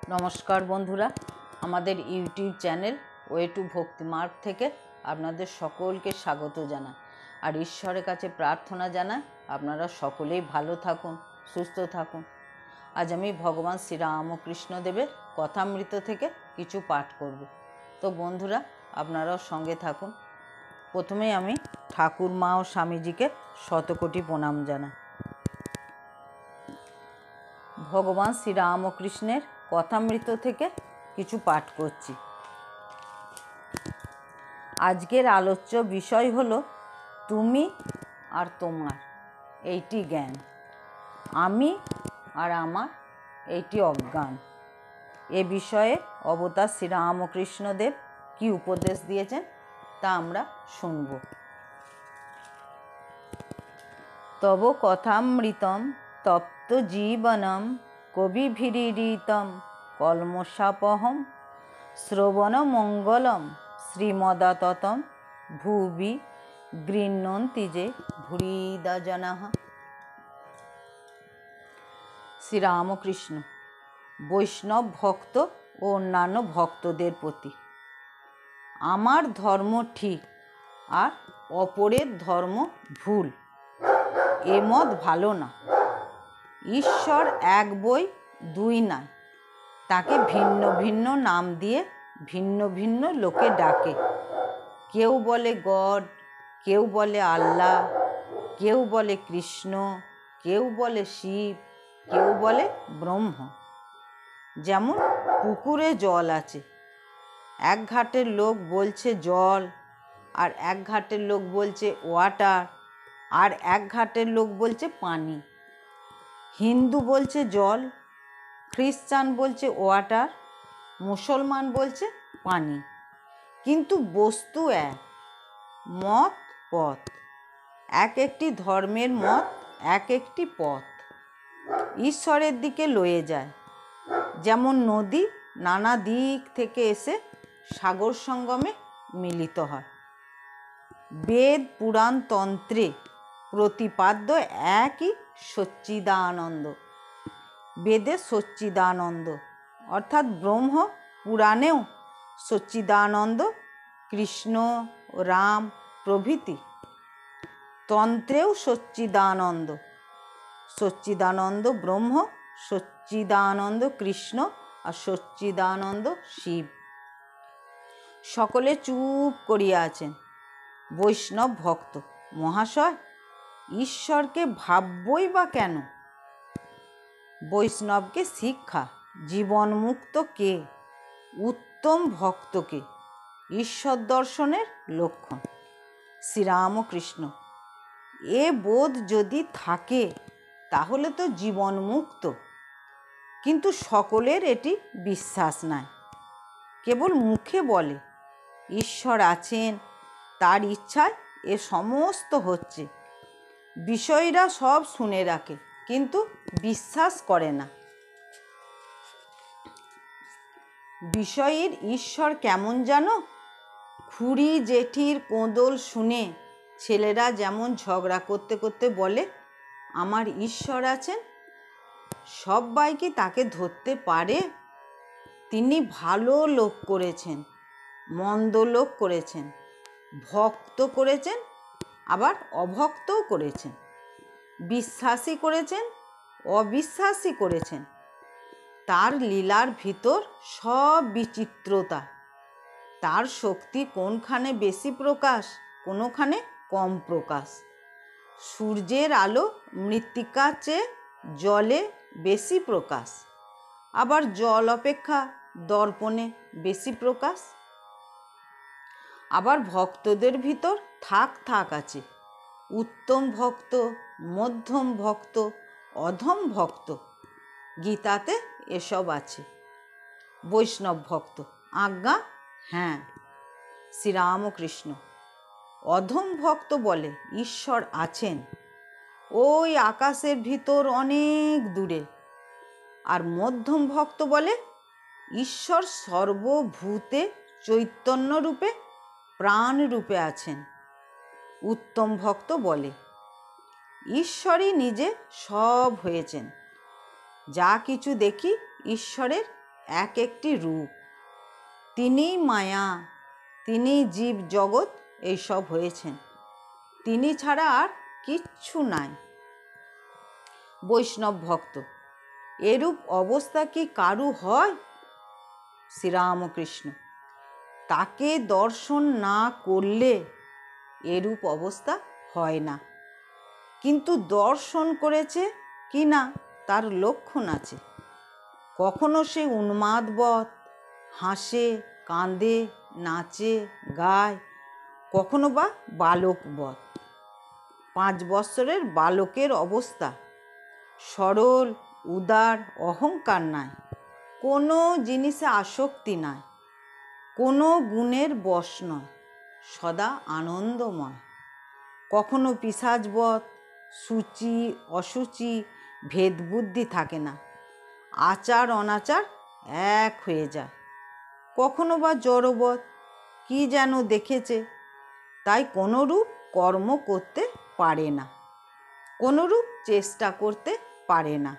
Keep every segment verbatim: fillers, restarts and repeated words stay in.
নমস্কার বন্ধুরা, আমাদের ইউটিউব চ্যানেল ওয়ে টু ভক্তি মার্গ থেকে আপনাদের সকলকে স্বাগত জানাই। আর ঈশ্বরের কাছে প্রার্থনা জানাই আপনারা সকলেই ভালো থাকুন, সুস্থ থাকুন। আজ আমি ভগবান শ্রীরামকৃষ্ণদেবের কথামৃত থেকে কিছু পাঠ করব। তো বন্ধুরা, আপনারাও সঙ্গে থাকুন। প্রথমেই আমি ঠাকুর মা ও স্বামীজিকে শতকোটি প্রণাম জানাই। ভগবান শ্রীরামকৃষ্ণের কথামৃত থেকে কিছু পাঠ করছি। আজকের আলোচ্য বিষয় হলো তুমি আর তোমার, এইটি জ্ঞান, আমি আর আমার, এইটি অজ্ঞান। এ বিষয়ে অবতার শ্রীরামকৃষ্ণদেব কি উপদেশ দিয়েছেন তা আমরা শুনব। তব কথামৃতম তপ্ত জীবনম কবিভিরীড়িতম কলমশাপহম শ্রবণমঙ্গলম শ্রীমদাততম ভুবি গৃহ্ণন্তি যে ভূরিদা জনাঃ। শ্রীরামকৃষ্ণ বৈষ্ণব ভক্ত ও অন্যান্য ভক্তদের প্রতি, আমার ধর্ম ঠিক আর অপরের ধর্ম ভুল, এ মত ভালো না। ঈশ্বর এক বই দুই নাই, তাকে ভিন্ন ভিন্ন নাম দিয়ে ভিন্ন ভিন্ন লোকে ডাকে। কেউ বলে গড, কেউ বলে আল্লাহ, কেউ বলে কৃষ্ণ, কেউ বলে শিব, কেউ বলে ব্রহ্ম। যেমন পুকুরে জল আছে, এক ঘাটের লোক বলছে জল, আর এক ঘাটের লোক বলছে ওয়াটার, আর এক ঘাটের লোক বলছে পানি। হিন্দু বলছে জল, খ্রিস্টান বলছে ওয়াটার, মুসলমান বলছে পানি, কিন্তু বস্তু এক, মত পথ। এক একটি ধর্মের মত এক একটি পথ ঈশ্বরের দিকে লয়ে যায়। যেমন নদী নানা দিক থেকে এসে সাগর সঙ্গমে মিলিত হয়। বেদ পুরাণ তন্ত্রে প্রতিপাদ্য একই সচ্চিদানন্দ। বেদে সচ্চিদানন্দ অর্থাৎ ব্রহ্ম, পুরাণেও সচ্চিদানন্দ, কৃষ্ণ, রাম প্রভৃতি। তন্ত্রেও সচ্চিদানন্দ, সচ্চিদানন্দ ব্রহ্ম, সচ্চিদানন্দ কৃষ্ণ আর সচ্চিদানন্দ শিব। সকলে চুপ করিয়া আছেন। বৈষ্ণব ভক্ত মহাশয়, ঈশ্বরকে ভাববই বা কেন? বৈষ্ণবকে শিক্ষা, জীবন মুক্ত কে, উত্তম ভক্তকে, ঈশ্বর দর্শনের লক্ষণ। শ্রীরামকৃষ্ণ এ বোধ যদি থাকে তাহলে তো জীবন মুক্ত, কিন্তু সকলের এটি বিশ্বাস নাই। কেবল মুখে বলে ঈশ্বর আছেন, তার ইচ্ছায় এ সমস্ত হচ্ছে। বিষয়ীরা সব শুনে রাখে কিন্তু বিশ্বাস করে না। বিষয়ীর ঈশ্বর কেমন জানো? খুড়ি জেঠির কোঁদল শুনে ছেলেরা যেমন ঝগড়া করতে করতে বলে আমার ঈশ্বর আছেন, সবাই কি তাকে ধরতে পারে? তিনি ভালো লোক করেছেন, মন্দ লোক করেছেন, ভক্ত করেছেন, আবার অভক্তও করেছেন, বিশ্বাসী করেছেন, অবিশ্বাসী করেছেন। তার লীলার ভিতর সব বিচিত্রতা। তার শক্তি কোনখানে বেশি প্রকাশ, কোনোখানে কম প্রকাশ। সূর্যের আলো মৃত্তিকার চেয়ে জলে বেশি প্রকাশ, আবার জল অপেক্ষা দর্পণে বেশি প্রকাশ। আবার ভক্তদের ভিতর থাক থাক আছে, উত্তম ভক্ত, মধ্যম ভক্ত, অধম ভক্ত। গীতাতে এসব আছে। বৈষ্ণব ভক্ত আজ্ঞা, হ্যাঁ। শ্রীরামকৃষ্ণ অধম ভক্ত বলে ঈশ্বর আছেন ওই আকাশের ভিতর অনেক দূরে, আর মধ্যম ভক্ত বলে ঈশ্বর সর্বভূতে চৈতন্য রূপে প্রাণ রূপে আছেন। উত্তম ভক্ত বলে ঈশ্বরই নিজে সব হয়েছেন। যা কিছু দেখি ঈশ্বরের এক একটি রূপ। তিনিই মায়া, তিনিই জীব জগৎ এইসব হয়েছেন। তিনি ছাড়া আর কিচ্ছু নাই। বৈষ্ণব ভক্ত, এরূপ অবস্থা কি কারু হয়? শ্রীরামকৃষ্ণ, তাকে দর্শন না করলে এরূপ অবস্থা হয় না। কিন্তু দর্শন করেছে কি না তার লক্ষণ আছে। কখনো সে উন্মাদবৎ হাসে, কাঁদে, নাচে, গায়, কখনো বা বালকবৎ। পাঁচ বৎসরের বালকের অবস্থা। সরল, উদার, অহংকার নাই, কোনো জিনিসে আসক্তি নাই, কোনো গুণের বশ নয়, সদা আনন্দময়। কখনো পিশাচবৎ, সূচি অসুচি ভেদবুদ্ধি থাকে না, আচার অনাচার এক হয়ে যায়। কখনো বা জড়বৎ, কি যেন দেখেছে তাই কোনোরূপ কর্ম করতে পারে না, কোনোরূপ চেষ্টা করতে পারে না।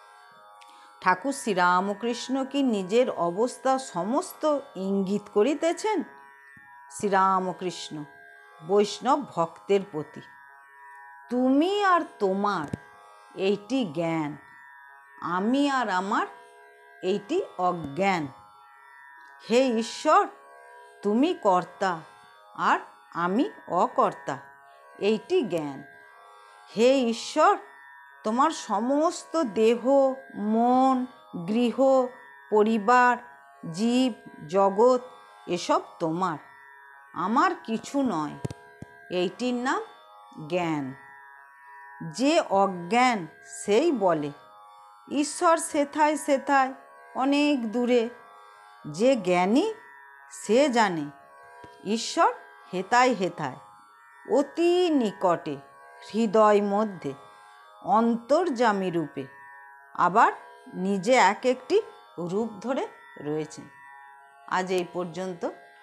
ঠাকুর শ্রীরামকৃষ্ণ কি নিজের অবস্থা সমস্ত ইঙ্গিত করিতেছেন? শ্রীরামকৃষ্ণ বৈষ্ণব ভক্তের প্রতি, তুমি আর তোমার এইটি জ্ঞান, আমি আর আমার এইটি অজ্ঞান। হে ঈশ্বর, তুমি কর্তা আর আমি অকর্তা, এইটি জ্ঞান। হে ঈশ্বর, তোমার সমস্ত দেহ, মন, গৃহ, পরিবার, জীব জগৎ এসব তোমার, আমার কিছু নয়, এইটির নাম জ্ঞান। যে অজ্ঞান সেই বলে ঈশ্বর সেথায় সেথায় অনেক দূরে। যে জ্ঞানী সে জানে ঈশ্বর হেথায় হেথায়, অতি নিকটে, হৃদয় মধ্যে, অন্তর্যামী রূপে, আবার নিজে এক একটি রূপ ধরে রয়েছেন। আজ এই পর্যন্ত।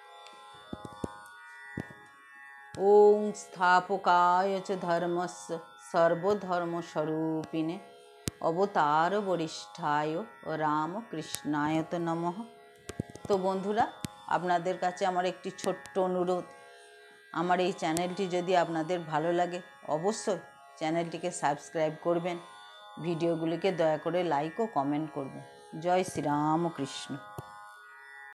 ওং স্থাপকায় চ ধর্মস্য সর্বধর্মস্বরূপিণে অবতার বরিষ্ঠায় রামকৃষ্ণায় তো নমঃ। তো বন্ধুরা, আপনাদের কাছে আমার একটি ছোট্ট অনুরোধ, আমার এই চ্যানেলটি যদি আপনাদের ভালো লাগে অবশ্যই চ্যানেলটিকে সাবস্ক্রাইব করবেন, ভিডিওগুলিকে দয়া করে লাইক ও কমেন্ট করবেন। জয় শ্রীরামকৃষ্ণ।